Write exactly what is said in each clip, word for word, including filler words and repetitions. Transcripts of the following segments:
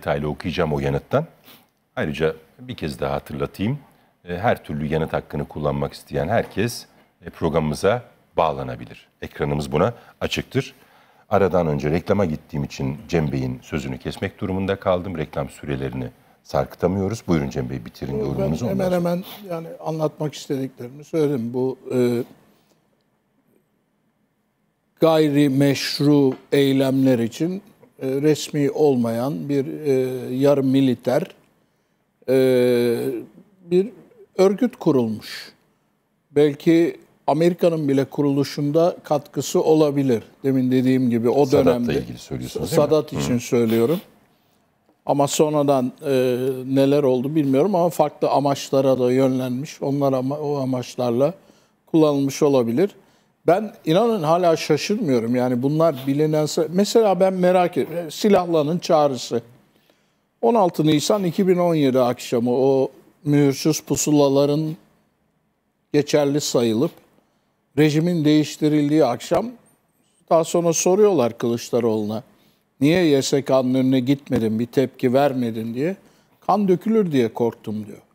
detaylı okuyacağım o yanıttan. Ayrıca bir kez daha hatırlatayım. Her türlü yanıt hakkını kullanmak isteyen herkes programımıza bağlanabilir. Ekranımız buna açıktır. Aradan önce reklama gittiğim için Cem Bey'in sözünü kesmek durumunda kaldım. Reklam sürelerini sarkıtamıyoruz. Buyurun Cem Bey, bitirin yorumunuzu. Ben hemen hemen yani anlatmak istediklerimi söyledim. Bu e, gayri meşru eylemler için e, resmi olmayan bir e, yarı militer e, bir örgüt kurulmuş. Belki Amerika'nın bile kuruluşunda katkısı olabilir. Demin dediğim gibi o Sadat'la dönemde. ilgili söylüyorsunuz değil mi? Sadat için Hı. söylüyorum. Ama sonradan e, neler oldu bilmiyorum ama farklı amaçlara da yönlenmiş. Onlar ama o amaçlarla kullanılmış olabilir. Ben inanın hala şaşırmıyorum. Yani bunlar bilinen... Mesela ben merak ediyorum. Silahlanın çağrısı. on altı Nisan iki bin on yedi akşamı o mühürsüz pusulaların geçerli sayılıp rejimin değiştirildiği akşam daha sonra soruyorlar Kılıçdaroğlu'na. Niye Y S K'nın önüne gitmedin, bir tepki vermedin diye. Kan dökülür diye korktum diyor.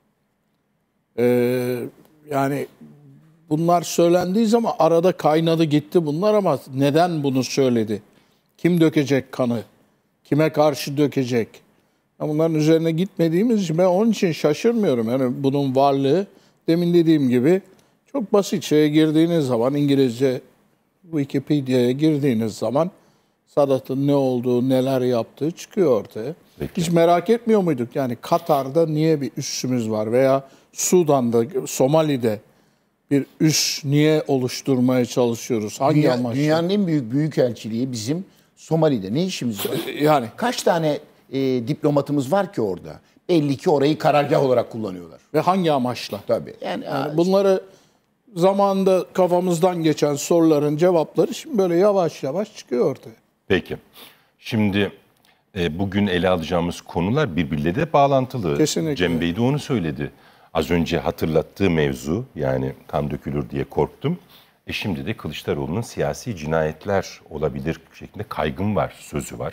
Ee, yani bunlar söylendiği zaman arada kaynadı gitti bunlar ama neden bunu söyledi? Kim dökecek kanı? Kime karşı dökecek? Bunların üzerine gitmediğimiz için ben onun için şaşırmıyorum. Yani bunun varlığı demin dediğim gibi çok basit şeye girdiğiniz zaman İngilizce Wikipedia'ya girdiğiniz zaman Sadat'ın ne olduğu, neler yaptığı çıkıyor ortaya. Peki. Hiç merak etmiyor muyduk? Yani Katar'da niye bir üssümüz var veya Sudan'da, Somali'de bir üs niye oluşturmaya çalışıyoruz? Hangi Dünya, amaçla? Dünyanın en büyük büyükelçiliği bizim Somali'de. Ne işimiz var? Yani kaç tane e, diplomatımız var ki orada? Belli ki orayı karargah olarak kullanıyorlar. Ve hangi amaçla? Tabii. Yani, yani bunları zamanında kafamızdan geçen soruların cevapları şimdi böyle yavaş yavaş çıkıyor ortaya. Peki. Şimdi e, bugün ele alacağımız konular birbirleriyle de bağlantılı. Kesinlikle. Cem Bey de onu söyledi. Az önce hatırlattığı mevzu, yani kan dökülür diye korktum. E şimdi de Kılıçdaroğlu'nun siyasi cinayetler olabilir şeklinde kaygım var, sözü var.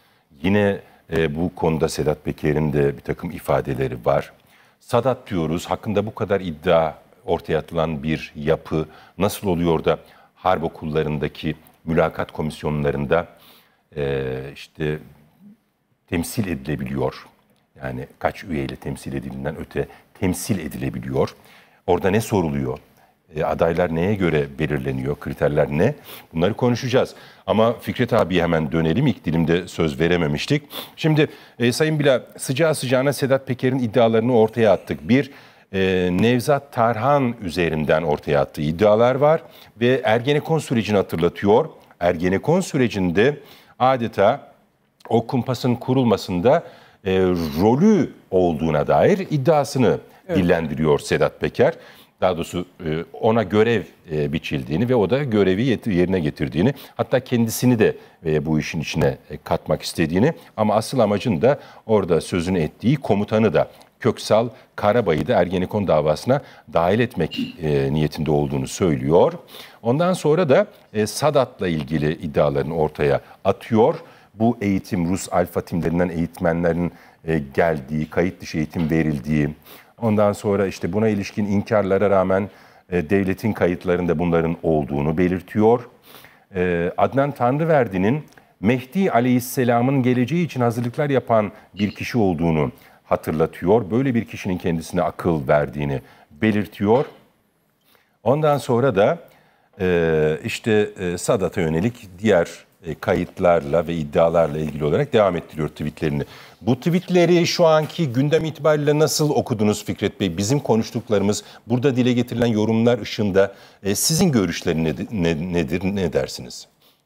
Yine e, bu konuda Sedat Peker'in de bir takım ifadeleri var. Sadat diyoruz, hakkında bu kadar iddia ortaya atılan bir yapı nasıl oluyor da harp okullarındaki mülakat komisyonlarında e, işte temsil edilebiliyor. Yani kaç üyeyle temsil edildiğinden öte temsil edilebiliyor. Orada ne soruluyor? E, adaylar neye göre belirleniyor? Kriterler ne? Bunları konuşacağız. Ama Fikret abiye hemen dönelim. İlk dilimde söz verememiştik. Şimdi e, Sayın Bila, sıcağı sıcağına Sedat Peker'in iddialarını ortaya attık. Bir, e, Nevzat Tarhan üzerinden ortaya attığı iddialar var. Ve Ergenekon sürecini hatırlatıyor. Ergenekon sürecinde adeta o kumpasın kurulmasında e, rolü olduğuna dair iddiasını evet. dillendiriyor Sedat Peker. Daha doğrusu e, ona görev e, biçildiğini ve o da görevi yerine getirdiğini, hatta kendisini de e, bu işin içine e, katmak istediğini, ama asıl amacın da orada sözünü ettiği komutanı da, Köksal Karabay'ı da Ergenekon davasına dahil etmek e, niyetinde olduğunu söylüyor. Ondan sonra da e, Sadat'la ilgili iddialarını ortaya atıyor. Bu eğitim, Rus alfa timlerinden eğitmenlerin e, geldiği, kayıt dışı eğitim verildiği, ondan sonra işte buna ilişkin inkarlara rağmen e, devletin kayıtlarında bunların olduğunu belirtiyor. E, Adnan Tanrıverdi'nin Mehdi Aleyhisselam'ın geleceği için hazırlıklar yapan bir kişi olduğunu hatırlatıyor. Böyle bir kişinin kendisine akıl verdiğini belirtiyor. Ondan sonra da e, işte e, Sadat'a yönelik diğer e, kayıtlarla ve iddialarla ilgili olarak devam ettiriyor tweetlerini. Bu tweetleri şu anki gündem itibariyle nasıl okudunuz Fikret Bey? Bizim konuştuklarımız, burada dile getirilen yorumlar ışığında e, sizin görüşleriniz ne, nedir, ne dersiniz?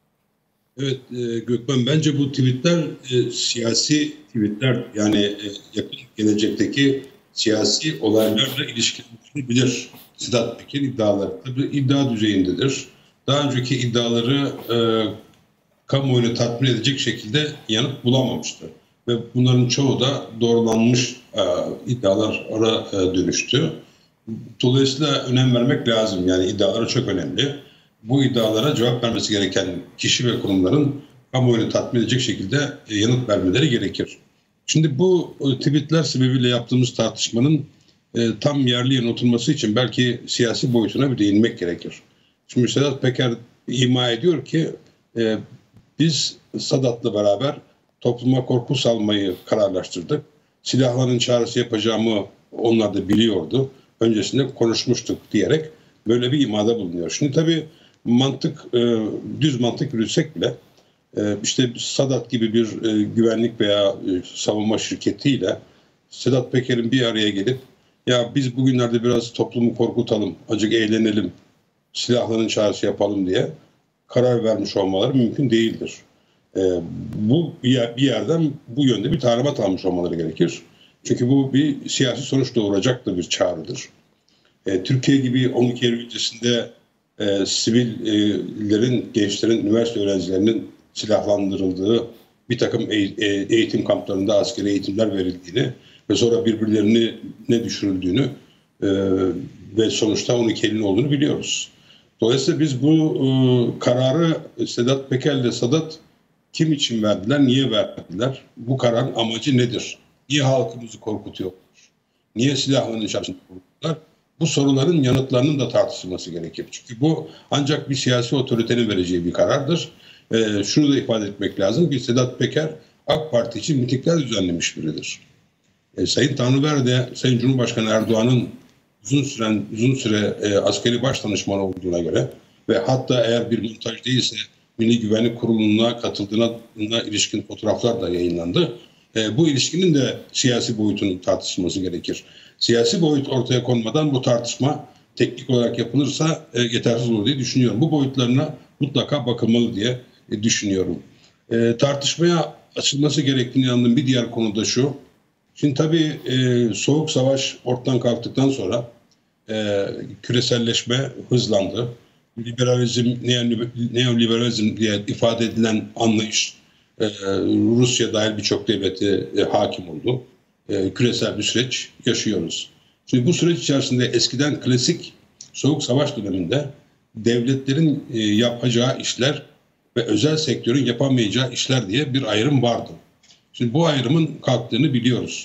Evet e, Gökmen, bence bu tweetler e, siyasi tweetler, yani e, yakın gelecekteki siyasi olaylarla ilişkilendirebilir. Sedat Peker iddiaları tabii iddia düzeyindedir. Daha önceki iddiaları e, kamuoyunu tatmin edecek şekilde yanıt bulamamıştı. Ve bunların çoğu da doğrulanmış e, iddialara e, dönüştü. Dolayısıyla önem vermek lazım. Yani iddiaları çok önemli. Bu iddialara cevap vermesi gereken kişi ve kurumların kamuoyunu tatmin edecek şekilde yanıt vermeleri gerekir. Şimdi bu tweetler sebebiyle yaptığımız tartışmanın e, tam yerli yerine oturması için belki siyasi boyutuna bir değinmek gerekir. Şimdi Sedat Peker ima ediyor ki e, biz Sadat'la beraber topluma korku salmayı kararlaştırdık. Silahların çağrısı yapacağımı onlar da biliyordu. Öncesinde konuşmuştuk diyerek böyle bir imada bulunuyor. Şimdi tabii mantık, e, düz mantık yürütsek bile e, işte Sadat gibi bir e, güvenlik veya e, savunma şirketiyle Sedat Peker'in bir araya gelip ya biz bugünlerde biraz toplumu korkutalım, azıcık eğlenelim, silahların çağrısı yapalım diye karar vermiş olmaları mümkün değildir. E, bu bir, yer, bir yerden bu yönde bir talimat almış olmaları gerekir. Çünkü bu bir siyasi sonuç doğuracak da bir çağrıdır. E, Türkiye gibi on iki Eylül öncesinde e, sivillerin, gençlerin, üniversite öğrencilerinin silahlandırıldığı bir takım eğitim kamplarında askeri eğitimler verildiğini ve sonra birbirlerini ne düşürüldüğünü e, ve sonuçta on iki Eylül'ün olduğunu biliyoruz. Dolayısıyla biz bu e, kararı Sedat Peker ile Sadat kim için verdiler, niye verdiler? Bu kararın amacı nedir? Niye halkımızı korkutuyorlar? Niye silahların içerisinde korkutuyorlar? Bu soruların yanıtlarının da tartışılması gerekir. Çünkü bu ancak bir siyasi otoritenin vereceği bir karardır. Ee, şunu da ifade etmek lazım ki Sedat Peker AK Parti için mitingler düzenlemiş biridir. Ee, Sayın Tanrıver de Sayın Cumhurbaşkanı Erdoğan'ın uzun süren uzun süre e, askeri başdanışmanı olduğuna göre ve hatta eğer bir montaj değilse Milli Güvenlik Kurulu'na katıldığına ilişkin fotoğraflar da yayınlandı. E, bu ilişkinin de siyasi boyutunun tartışılması gerekir. Siyasi boyut ortaya konmadan bu tartışma teknik olarak yapılırsa e, yetersiz olur diye düşünüyorum. Bu boyutlarına mutlaka bakılmalı diye e, düşünüyorum. E, tartışmaya açılması gerektiğini inandığım bir diğer konu da şu. Şimdi tabii e, Soğuk Savaş ortadan kalktıktan sonra e, küreselleşme hızlandı. Liberalizm, neoliberalizm diye ifade edilen anlayış e, Rusya dahil birçok devlete e, hakim oldu. E, küresel bir süreç yaşıyoruz. Şimdi bu süreç içerisinde eskiden klasik Soğuk Savaş döneminde devletlerin e, yapacağı işler ve özel sektörün yapamayacağı işler diye bir ayrım vardı. Şimdi bu ayrımın kalktığını biliyoruz.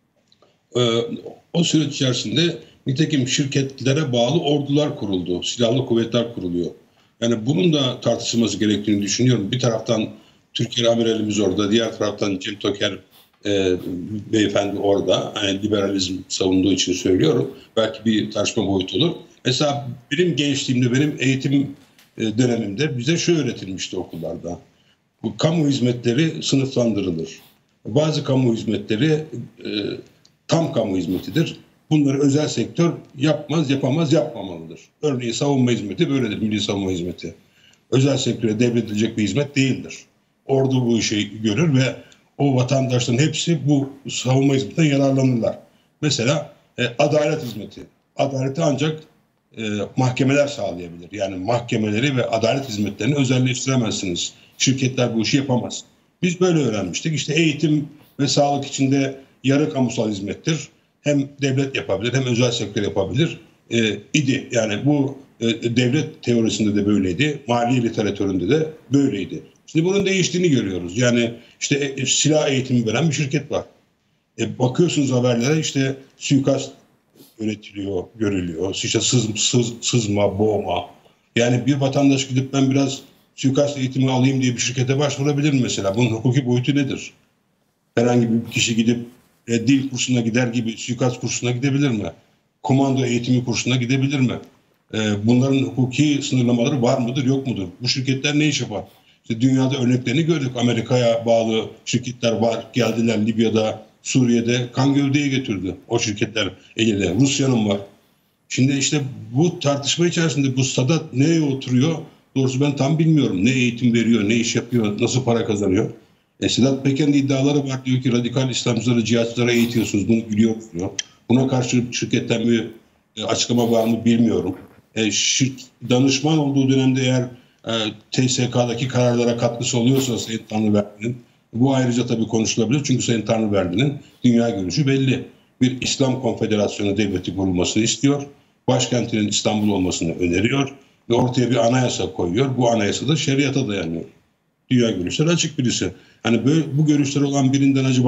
E, o süreç içerisinde nitekim şirketlere bağlı ordular kuruldu, silahlı kuvvetler kuruluyor. Yani bunun da tartışılması gerektiğini düşünüyorum. Bir taraftan Türkiye amiralimiz orada, diğer taraftan Cem Toker e, beyefendi orada. Yani liberalizm savunduğu için söylüyorum. Belki bir tartışma boyutu olur. Mesela benim gençliğimde, benim eğitim e, dönemimde bize şu öğretilmişti okullarda. Bu kamu hizmetleri sınıflandırılır. Bazı kamu hizmetleri e, tam kamu hizmetidir. Bunları özel sektör yapmaz, yapamaz, yapmamalıdır. Örneğin savunma hizmeti böyledir, milli savunma hizmeti. Özel sektöre devredilecek bir hizmet değildir. Ordu bu işi görür ve o vatandaşların hepsi bu savunma hizmetinden yararlanırlar. Mesela e, adalet hizmeti. Adaleti ancak e, mahkemeler sağlayabilir. Yani mahkemeleri ve adalet hizmetlerini özelleştiremezsiniz. Şirketler bu işi yapamaz. Biz böyle öğrenmiştik. İşte eğitim ve sağlık içinde yarı kamusal hizmettir. Hem devlet yapabilir hem özel sektör yapabilir e, idi. Yani bu e, devlet teorisinde de böyleydi. Mali literatüründe de böyleydi. Şimdi bunun değiştiğini görüyoruz. Yani işte e, silah eğitimi veren bir şirket var. E, bakıyorsunuz haberlere işte suikast üretiliyor, görülüyor. İşte sız, sız, sızma, boğma. Yani bir vatandaş gidip ben biraz suikast eğitimi alayım diye bir şirkete başvurabilir mi mesela? Bunun hukuki boyutu nedir? Herhangi bir kişi gidip E, dil kursuna gider gibi suikast kursuna gidebilir mi? Komando eğitimi kursuna gidebilir mi? E, bunların hukuki sınırlamaları var mıdır, yok mudur? Bu şirketler ne iş yapar? İşte dünyada örneklerini gördük. Amerika'ya bağlı şirketler var. Geldiler Libya'da, Suriye'de kan gövdeyi getirdi. O şirketler elinde. Rusya'nın var. Şimdi işte bu tartışma içerisinde bu Sadat neye oturuyor? Doğrusu ben tam bilmiyorum. Ne eğitim veriyor, ne iş yapıyor, nasıl para kazanıyor? E, Sedat Peker'in iddiaları var, diyor ki radikal İslamcıları, cihatçılara eğitiyorsunuz, bunu biliyoruz diyor. Buna karşı şirketten bir e, açıklama var mı bilmiyorum. E, şir, danışman olduğu dönemde eğer e, T S K'daki kararlara katkısı oluyorsa Sayın Tanrıverdi'nin, bu ayrıca tabii konuşulabilir. Çünkü Sayın Tanrıverdi'nin dünya görüşü belli. Bir İslam Konfederasyonu devleti kurulmasını istiyor. Başkentinin İstanbul olmasını öneriyor. Ve ortaya bir anayasa koyuyor. Bu anayasa da şeriata dayanıyor. Dünya görüşleri açık birisi. Hani böyle, bu görüşleri olan birinden acaba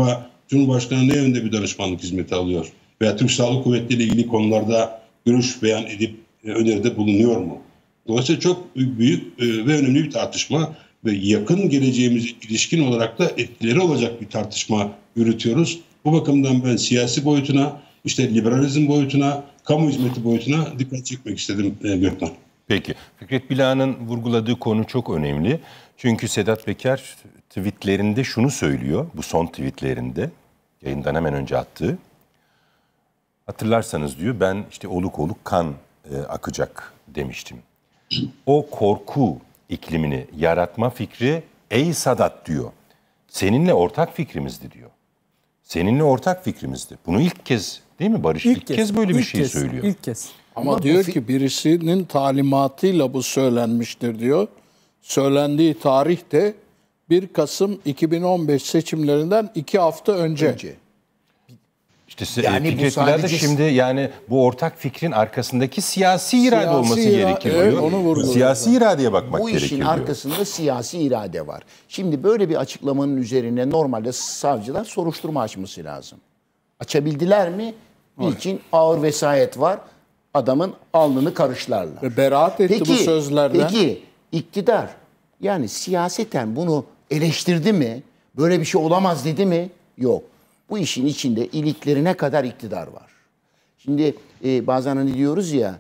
Cumhurbaşkanı ne yönde bir danışmanlık hizmeti alıyor? Veya Türk Silahlı Kuvvetleri ile ilgili konularda görüş beyan edip e, öneride bulunuyor mu? Dolayısıyla çok büyük e, ve önemli bir tartışma ve yakın geleceğimize ilişkin olarak da etkileri olacak bir tartışma yürütüyoruz. Bu bakımdan ben siyasi boyutuna, işte liberalizm boyutuna, kamu hizmeti boyutuna dikkat çekmek istedim e, Gökmen. Peki. Fikret Bila'nın vurguladığı konu çok önemli. Çünkü Sedat Peker tweetlerinde şunu söylüyor. Bu son tweetlerinde yayından hemen önce attığı. Hatırlarsanız diyor ben işte oluk oluk kan e, akacak demiştim. O korku iklimini yaratma fikri ey Sadat diyor. Seninle ortak fikrimizdi diyor. Seninle ortak fikrimizdi. Bunu ilk kez değil mi Barış? İlk, ilk kez, kez böyle bir ilk şey kez, söylüyor. İlk kez. Ama, Ama diyor bu fi- ki birisinin talimatıyla bu söylenmiştir diyor. Söylendiği tarih de bir Kasım iki bin on beş seçimlerinden iki hafta önce. Önce. İşte se- Yani bu Fikret Bilal da sadece- şimdi yani bu ortak fikrin arkasındaki siyasi irade Siyasi olması ira- gerekir evet, diyor. onu vurguluyor. Siyasi iradeye bakmak Bu gerekir işin diyor. arkasında siyasi irade var. Şimdi böyle bir açıklamanın üzerine normalde savcılar soruşturma açması lazım. Açabildiler mi? Niçin? Ağır vesayet var. Adamın alnını karışlarlar. Ve beraat etti bu sözlerden. Peki iktidar yani siyaseten bunu eleştirdi mi? Böyle bir şey olamaz dedi mi? Yok. Bu işin içinde iliklerine kadar iktidar var. Şimdi e, bazen hani diyoruz ya